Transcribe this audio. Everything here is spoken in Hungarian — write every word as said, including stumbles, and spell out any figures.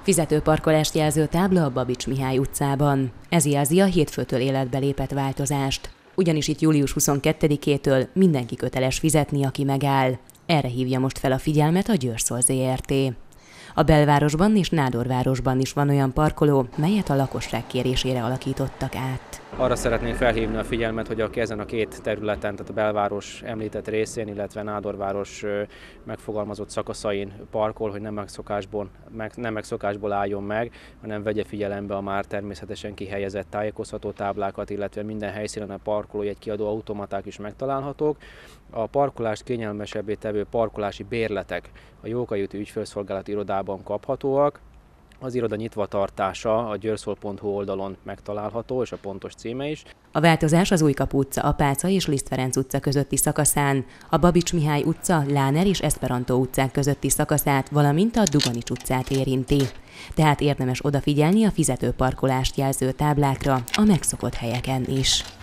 Fizetőparkolást jelző tábla a Babits Mihály utcában. Ez jelzi a hétfőtől életbe lépett változást. Ugyanis itt július huszonkettedikétől mindenki köteles fizetni, aki megáll. Erre hívja most fel a figyelmet a Győrszol zé er té. A belvárosban és Nádorvárosban is van olyan parkoló, melyet a lakosság kérésére alakítottak át. Arra szeretnénk felhívni a figyelmet, hogy aki ezen a két területen, tehát a belváros említett részén, illetve Nádorváros megfogalmazott szakaszain parkol, hogy nem megszokásból, meg, nem megszokásból álljon meg, hanem vegye figyelembe a már természetesen kihelyezett tájékoztató táblákat, illetve minden helyszínen a parkolójegy kiadó automaták is megtalálhatók. A parkolást kényelmesebbé tevő parkolási bérletek a Jókai úti ügyfélszolgálati irodában kaphatóak. Az iroda nyitvatartása a győrszol pont hu oldalon megtalálható, és a pontos címe is. A változás az Újkapu utca, Apáca és Liszt Ferenc utca közötti szakaszán, a Babits Mihály utca, Láner és Eszperantó utcák közötti szakaszát, valamint a Duganics utcát érinti. Tehát érdemes odafigyelni a fizetőparkolást jelző táblákra a megszokott helyeken is.